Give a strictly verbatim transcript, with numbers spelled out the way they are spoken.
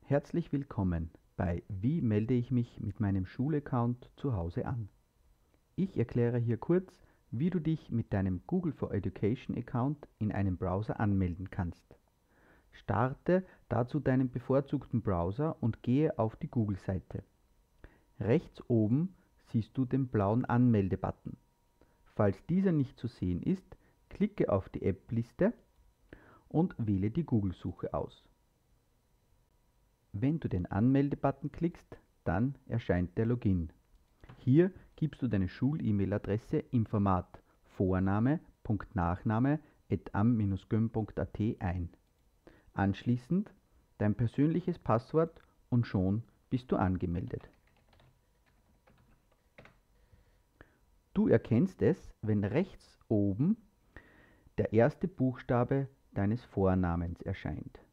Herzlich willkommen bei Wie melde ich mich mit meinem Schulaccount zu Hause an? Ich erkläre hier kurz, wie du dich mit deinem Google for Education Account in einem Browser anmelden kannst. Starte dazu deinen bevorzugten Browser und gehe auf die Google-Seite. Rechts oben siehst du den blauen Anmelde-Button. Falls dieser nicht zu sehen ist, klicke auf die App-Liste und wähle die Google-Suche aus. Wenn du den Anmelde-Button klickst, dann erscheint der Login. Hier gibst du deine Schul-E-Mail-Adresse im Format vorname.nachname at am-gym.at ein. Anschließend dein persönliches Passwort und schon bist du angemeldet. Du erkennst es, wenn rechts oben der erste Buchstabe deines Vornamens erscheint.